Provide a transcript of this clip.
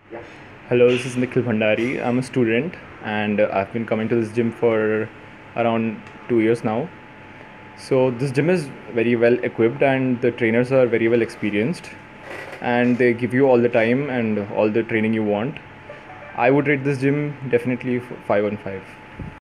Hello, this is Nikhil Bhandari. I'm a student and I've been coming to this gym for around 2 years now. So, this gym is very well equipped and the trainers are very well experienced and they give you all the time and all the training you want. I would rate this gym definitely 5 on 5.